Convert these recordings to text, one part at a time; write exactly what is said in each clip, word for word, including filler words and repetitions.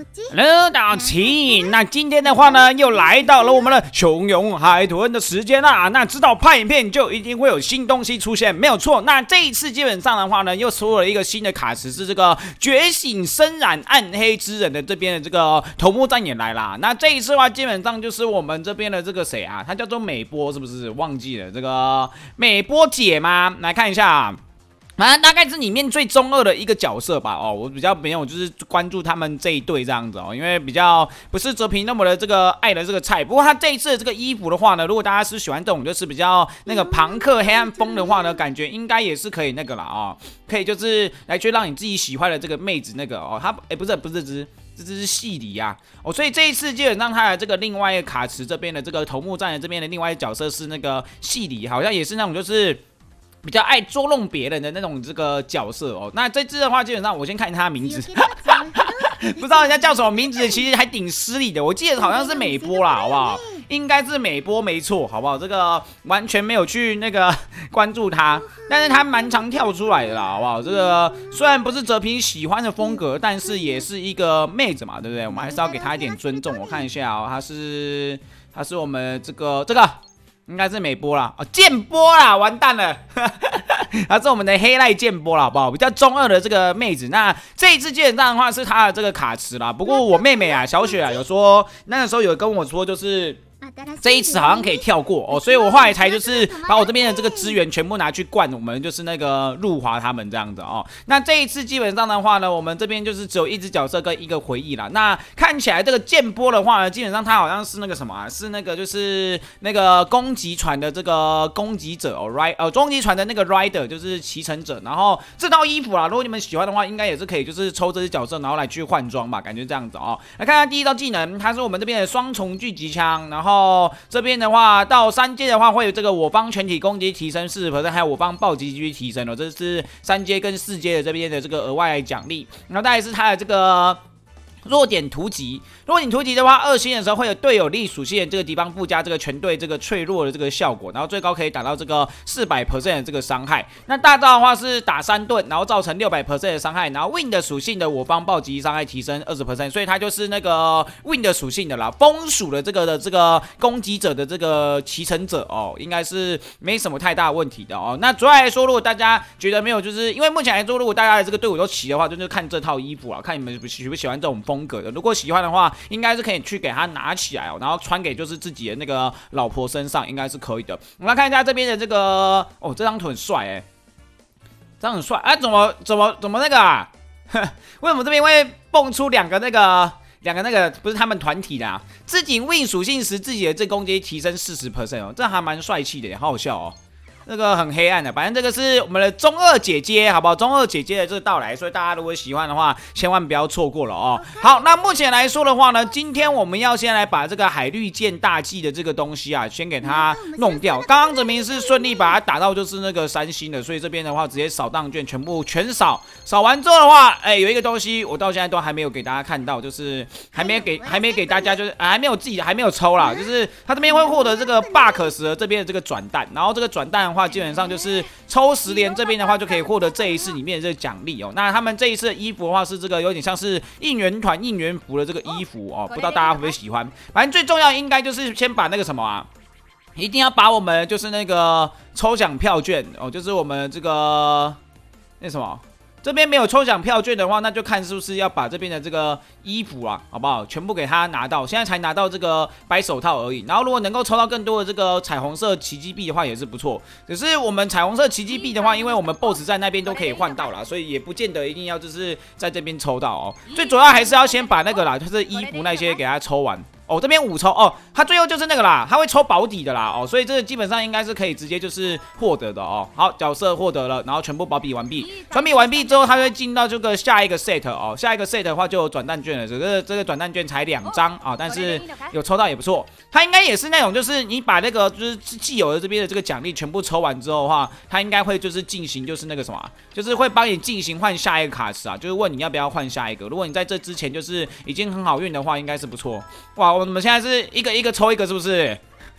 Hello， 大家好，那今天的话呢，又来到了我们的熊勇海豚的时间啦。那知道拍影片就一定会有新东西出现，没有错。那这一次基本上的话呢，又出了一个新的卡池，是这个觉醒深染暗黑之人的这边的这个头目战也来啦。那这一次的话，基本上就是我们这边的这个谁啊，他叫做美波，是不是？忘记了这个美波姐吗？来看一下。反正大概是里面最中二的一个角色吧，哦，我比较没有就是关注他们这一队这样子哦，因为比较不是哲平那么的这个爱的这个菜。不过他这一次的这个衣服的话呢，如果大家是喜欢这种就是比较那个朋克黑暗风的话呢，感觉应该也是可以那个啦哦，可以就是来去让你自己喜欢的这个妹子那个哦，他哎不是不是只。这只是戏里呀，哦，所以这一次基本上他的这个另外一个卡池这边的这个头目战的这边的另外一个角色是那个戏里，好像也是那种就是比较爱捉弄别人的那种这个角色哦。那这只的话，基本上我先看他的名字，不知道人家叫什么名字，其实还挺失礼的。我记得好像是美波啦，好不好？应该是美波没错，好不好？这个完全没有去那个关注他，但是他蛮常跳出来的啦，好不好？这个虽然不是哲平喜欢的风格，但是也是一个妹子嘛，对不对？我们还是要给她一点尊重。我看一下哦，她是她是我们这个这个。应该是美波啦，哦，剑波啦，完蛋了，她是我们的黑赖剑波啦，好不好？比较中二的这个妹子，那这一次基本上的话是她的这个卡池啦。不过我妹妹啊，小雪啊，有说那个时候有跟我说，就是这一次好像可以跳过哦，所以我后来才就是把我这边的这个资源全部拿去灌我们就是那个入华他们这样子哦。那这一次基本上的话呢，我们这边就是只有一只角色跟一个回忆啦。那看起来这个剑波的话呢，基本上他好像是那个什么啊，是那个就是那个攻击船的这个攻击者哦 ，ride 呃攻击船的那个 rider 就是骑乘者。然后这套衣服啦，如果你们喜欢的话，应该也是可以就是抽这只角色然后来去换装吧，感觉这样子哦。来看看第一招技能，它是我们这边的双重聚集枪，然后。哦，这边的话到三阶的话会有这个我方全体攻击提升 百分之四十， 还有我方暴击几率提升哦，这是三阶跟四阶的这边的这个额外奖励。然后再来是它的这个弱点突击，弱点突击的话，二星的时候会有队友力属性的这个地方附加这个全队这个脆弱的这个效果，然后最高可以打到这个 百分之四百 的这个伤害。那大招的话是打三盾，然后造成 百分之六百 的伤害，然后 Wind 属性的我方暴击伤害提升 百分之二十， 所以它就是那个 Wind 属性的啦，风属的这个的这个攻击者的这个骑乘者哦，应该是没什么太大问题的哦。那主要来说，如果大家觉得没有，就是因为目前来说，如果大家的这个队伍都齐的话，就是看这套衣服啊，看你们喜不喜欢这种风格的。如果喜欢的话，应该是可以去给他拿起来哦，然后穿给就是自己的那个老婆身上，应该是可以的。我们来看一下这边的这个，哦，这张图很帅哎，这张很帅啊！怎么怎么怎么那个啊？为什么这边会蹦出两个那个？两个那个不是他们团体的啊？自己 win 属性时自己的这攻击提升 百分之四十 哦，这还蛮帅气的耶，好好笑哦。那个很黑暗的，反正这个是我们的中二姐姐，好不好？中二姐姐的这个到来，所以大家如果喜欢的话，千万不要错过了哦。好，那目前来说的话呢，今天我们要先来把这个海绿剑大技的这个东西啊，先给它弄掉。刚刚哲明是顺利把它打到就是那个三星的，所以这边的话直接扫档卷，全部全扫。扫完之后的话，哎、欸，有一个东西我到现在都还没有给大家看到，就是还没给还没给大家，就是、啊、还没有自己还没有抽啦，就是他这边会获得这个 Bucks 的这边的这个转蛋，然后这个转蛋的话，基本上就是抽十连这边的话，就可以获得这一次里面的这个奖励哦。那他们这一次的衣服的话，是这个有点像是应援团应援服的这个衣服哦，不知道大家会不会喜欢？反正最重要应该就是先把那个什么啊，一定要把我们就是那个抽奖票券哦，就是我们这个那什么。这边没有抽奖票券的话，那就看是不是要把这边的这个衣服啊，好不好？全部给他拿到。现在才拿到这个白手套而已。然后如果能够抽到更多的这个彩虹色奇迹币的话，也是不错。可是我们彩虹色奇迹币的话，因为我们 B O S S 在那边都可以换到啦，所以也不见得一定要就是在这边抽到哦。最主要还是要先把那个啦，就是衣服那些给他抽完。哦，这边五抽哦，他最后就是那个啦，他会抽保底的啦哦，所以这个基本上应该是可以直接就是获得的哦。好，角色获得了，然后全部保底完毕，完毕完毕之后，他会进到这个下一个 set 哦，下一个 set 的话就有转蛋券了，这个这个转蛋券才两张啊，但是有抽到也不错。他应该也是那种，就是你把那个就是既有的这边的这个奖励全部抽完之后的话，他应该会就是进行就是那个什么，就是会帮你进行换下一个卡池啊，就是问你要不要换下一个。如果你在这之前就是已经很好运的话，应该是不错。哇，我们现在是一个一个抽一个，是不是？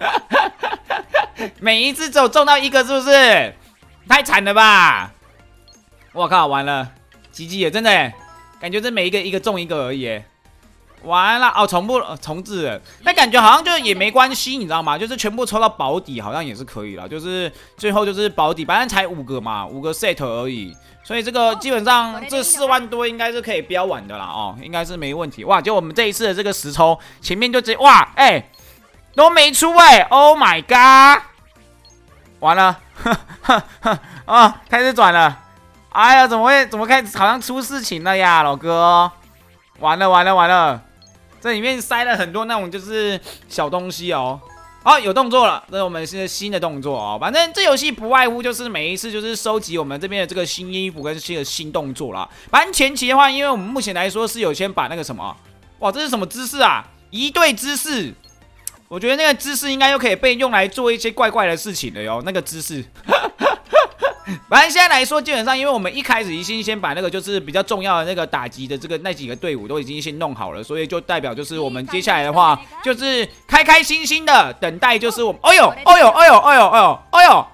每一次只有中到一个，是不是？太惨了吧！我靠，完了，G G 也真的，感觉这每一个一个中一个而已。 完了哦，重复了，重置了。那感觉好像就也没关系，你知道吗？就是全部抽到保底，好像也是可以了。就是最后就是保底，反正才五个嘛，五个 set 而已。所以这个基本上这四万多应该是可以标完的啦哦，应该是没问题。哇，就我们这一次的这个实抽，前面就直接哇，哎、欸，都没出哎、欸、，Oh my god！ 完了，呵呵呵啊，开始转了。哎呀，怎么会怎么开始好像出事情了呀，老哥？完了完了完了！这里面塞了很多那种就是小东西哦。好，有动作了，这是我们是新的动作哦。反正这游戏不外乎就是每一次就是收集我们这边的这个新衣服跟新的新动作啦。反正前期的话，因为我们目前来说是有先把那个什么，哇，这是什么姿势啊？一对姿势，我觉得那个姿势应该又可以被用来做一些怪怪的事情了哟。那个姿势。反正现在来说，基本上因为我们一开始已经先把那个就是比较重要的那个打击的这个那几个队伍都已经先弄好了，所以就代表就是我们接下来的话就是开开心心的等待，就是我们，哎呦，哎呦，哎呦，哎呦，哎呦，哎呦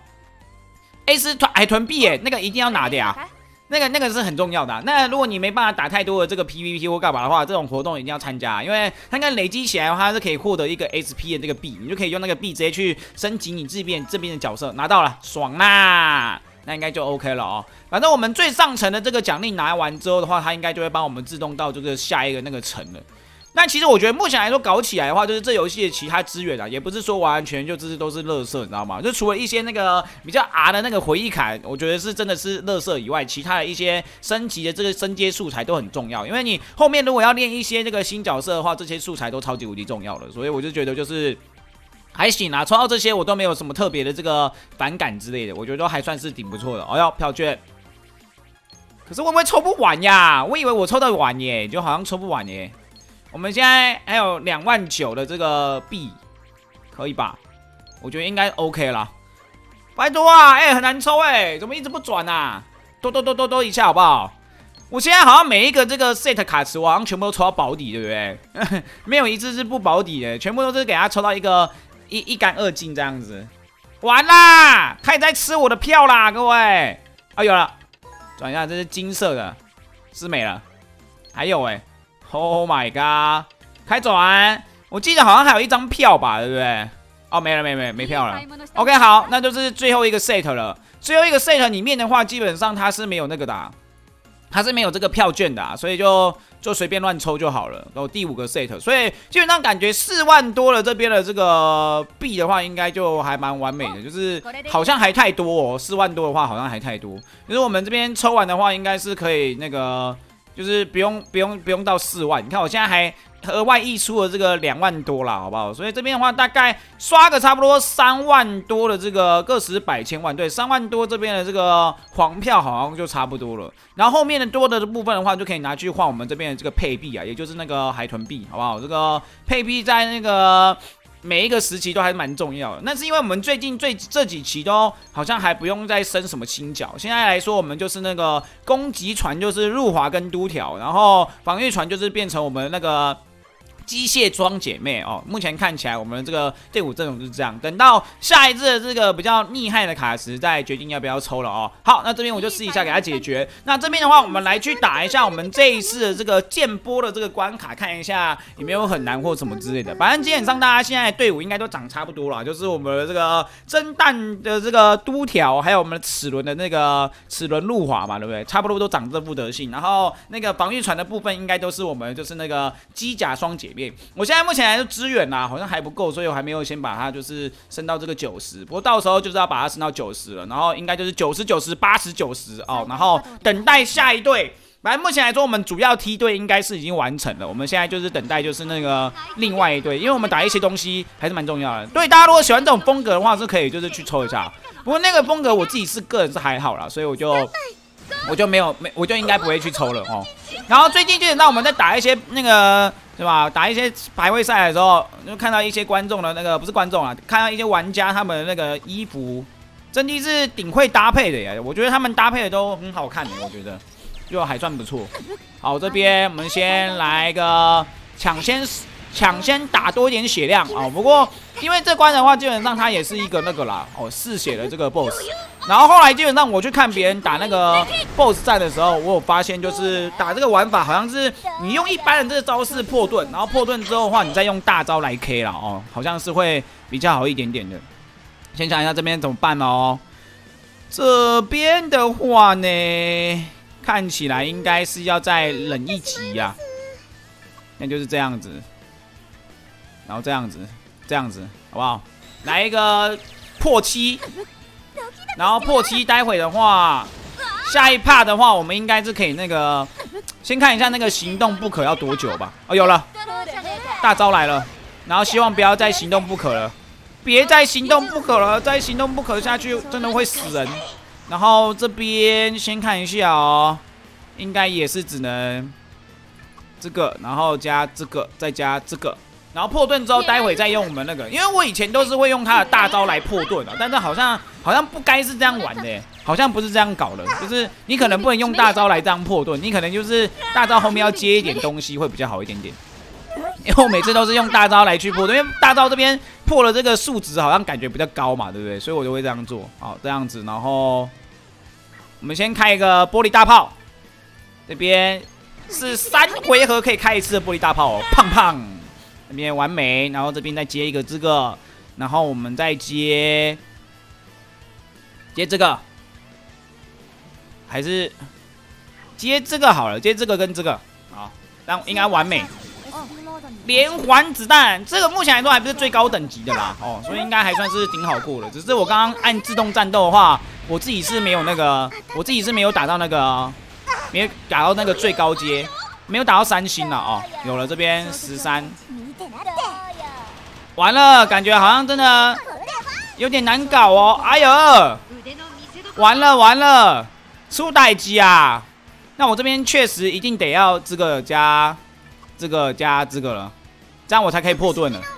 ，A 是团海豚币耶，那个一定要拿的呀，那个那个是很重要的、啊。那如果你没办法打太多的这个 P V P 或干嘛的话，这种活动一定要参加，因为它跟累积起来的话，它是可以获得一个 S P 的这个币，你就可以用那个币直接去升级你这边这边的角色，拿到了，爽啦！那应该就 OK 了哦。反正我们最上层的这个奖励拿完之后的话，它应该就会帮我们自动到这个下一个那个层了。那其实我觉得目前来说搞起来的话，就是这游戏的其他资源啊，也不是说完全就是都是垃圾，你知道吗？就除了一些那个比较 R 的那个回忆卡，我觉得是真的是垃圾以外，其他的一些升级的这个升阶素材都很重要。因为你后面如果要练一些这个新角色的话，这些素材都超级无敌重要的。所以我就觉得就是。还行啊，抽到这些我都没有什么特别的这个反感之类的，我觉得都还算是挺不错的。哎呦，票券，可是会不会抽不完呀？我以为我抽得完耶，就好像抽不完耶。我们现在还有两万九的这个币，可以吧？我觉得应该 OK 啦。拜托啊，哎、欸，很难抽哎，怎么一直不转啊？多多多多多一下好不好？我现在好像每一个这个 set 卡池，我好像全部都抽到保底，对不对？没有一次是不保底的，全部都是给他抽到一个。一一干二净这样子，完啦！开始在吃我的票啦，各位。啊，有了，转一下，这是金色的，是没了。还有哎、欸、，Oh my god！ 开转，我记得好像还有一张票吧，对不对？哦，没了，没没没票了。OK， 好，那就是最后一个 set 了。最后一个 set 里面的话，基本上它是没有那个的、啊，它是没有这个票券的、啊，所以就。就随便乱抽就好了。然后第五个 set， 所以基本上感觉四万多了这边的这个币的话，应该就还蛮完美的。就是好像还太多哦，四万多的话好像还太多。就是我们这边抽完的话，应该是可以那个，就是不用不用不用到四万。你看我现在还额外溢出了这个两万多啦，好不好？所以这边的话大概刷个差不多三万多的这个个十百千万，对，三万多这边的这个黄票好像就差不多了。然后后面的多的部分的话，就可以拿去换我们这边的这个配币啊，也就是那个海豚币，好不好？这个配币在那个每一个时期都还是蛮重要的。那是因为我们最近最这几期都好像还不用再升什么新角，现在来说我们就是那个攻击船就是入华跟都条，然后防御船就是变成我们那个。机械装姐妹哦，目前看起来我们的这个队伍阵容就是这样。等到下一次的这个比较厉害的卡池，再决定要不要抽了哦。好，那这边我就试一下给它解决。那这边的话，我们来去打一下我们这一次的这个剑波的这个关卡，看一下有没有很难或什么之类的。反正基本上大家现在的队伍应该都长差不多了，就是我们的这个蒸蛋的这个都条，还有我们的齿轮的那个齿轮路滑嘛，对不对？差不多都长这副德性。然后那个防御船的部分，应该都是我们就是那个机甲双姐妹。我现在目前来说支援啦，好像还不够，所以我还没有先把它就是升到这个九十。不过到时候就是要把它升到九十了，然后应该就是九十、九十、八十、九十哦，然后等待下一队。反正目前来说，我们主要梯队应该是已经完成了，我们现在就是等待就是那个另外一队，因为我们打一些东西还是蛮重要的。对，大家如果喜欢这种风格的话，是可以就是去抽一下。不过那个风格我自己是个人是还好啦，所以我就我就没有没我就应该不会去抽了哦。然后最近基本上我们在打一些那个。对吧？打一些排位赛的时候，就看到一些观众的那个不是观众啊，看到一些玩家他们的那个衣服，真的是顶会搭配的耶！我觉得他们搭配的都很好看的，我觉得就还算不错。好，这边我们先来一个抢先抢先打多一点血量啊、哦。不过因为这关的话，基本上它也是一个那个啦，哦，嗜血的这个 boss。然后后来基本上我去看别人打那个 boss 战的时候，我有发现就是打这个玩法好像是你用一般的这个招式破盾，然后破盾之后的话，你再用大招来 K 啦哦，好像是会比较好一点点的。先想一下这边怎么办哦。这边的话呢，看起来应该是要再忍一级呀、啊，那就是这样子，然后这样子，这样子，好不好？来一个破七，然后破七，待会的话，下一 part 的话，我们应该是可以那个，先看一下那个行动不可要多久吧。哦，有了，大招来了，然后希望不要再行动不可了。别再行动不可了，再行动不可下去真的会死人。然后这边先看一下哦，应该也是只能这个，然后加这个，再加这个，然后破盾之后，待会再用我们那个，因为我以前都是会用他的大招来破盾的，但是好像好像不该是这样玩的，好像不是这样搞的，就是你可能不能用大招来这样破盾，你可能就是大招后面要接一点东西会比较好一点点。因为我每次都是用大招来去破，因为大招这边破了这个数值好像感觉比较高嘛，对不对？所以我就会这样做，好，这样子，然后我们先开一个玻璃大炮，这边是三回合可以开一次的玻璃大炮哦，胖胖，这边完美，然后这边再接一个这个，然后我们再接接这个，还是接这个好了，接这个跟这个，好，这样应该完美。连环子弹，这个目前来说还不是最高等级的啦，哦，所以应该还算是挺好过的。只是我刚刚按自动战斗的话，我自己是没有那个，我自己是没有打到那个，没有打到那个最高阶，没有打到三星了哦。有了，这边十三，完了，感觉好像真的有点难搞哦。哎呦，完了完了，出代机啊！那我这边确实一定得要这个加。这个加这个了，这样我才可以破盾了。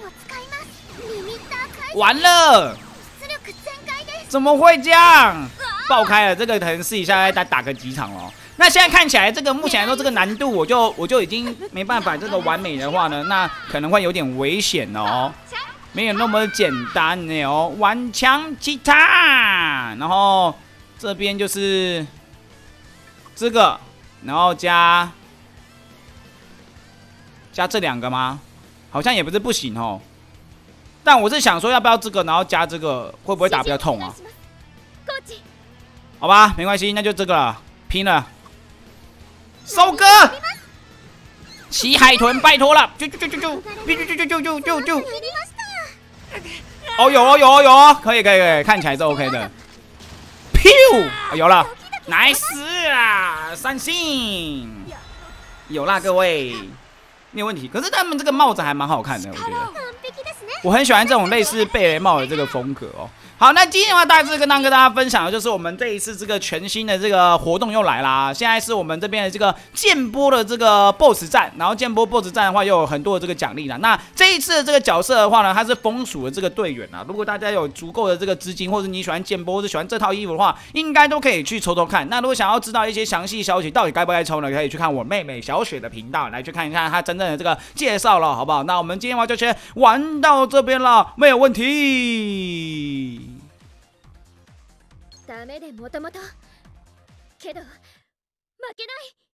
完了，怎么会这样？爆开了，这个可能试一下再打个几场哦。那现在看起来，这个目前来说这个难度，我就我就已经没办法这个完美的话呢，那可能会有点危险哦，没有那么简单的哦。顽强吉他，然后这边就是这个，然后加。加这两个吗？好像也不是不行哦。但我是想说，要不要这个，然后加这个，会不会打比较痛啊？好吧，没关系，那就这个了，拼了！收割！骑海豚，拜托了！就就就就就就就就就就就！哦，有哦，有哦，有哦，可以可以可以，看起来是 OK 的。Pew， 有了 ，nice 啊，三星，有啦，各位。没有问题，可是他们这个帽子还蛮好看的，我觉得，我很喜欢这种类似贝雷帽的这个风格哦。好，那今天的话，大致跟大跟大家分享的就是我们这一次这个全新的这个活动又来啦。现在是我们这边的这个剑波的这个 boss 战，然后剑波 boss 战的话，又有很多的这个奖励啦。那这一次的这个角色的话呢，它是风鼠的这个队员啊。如果大家有足够的这个资金，或者你喜欢剑波，或者喜欢这套衣服的话，应该都可以去抽抽看。那如果想要知道一些详细消息，到底该不该抽呢？可以去看我妹妹小雪的频道，来去看一下她真正的这个介绍了，好不好？那我们今天的话就先玩到这边了，没有问题。ダメでもともとけど負けない